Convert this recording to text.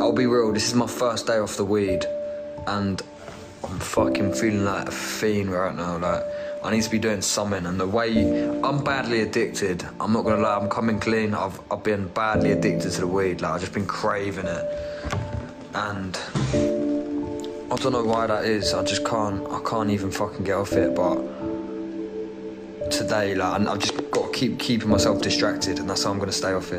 I'll be real, this is my first day off the weed, and I'm fucking feeling like a fiend right now. Like, I need to be doing something, and the way I'm badly addicted, I'm not gonna lie, I'm coming clean. I've been badly addicted to the weed. Like, I've just been craving it, and I don't know why that is. I can't even fucking get off it. But today, like, I've just got to keep keeping myself distracted, and that's how I'm gonna stay off it.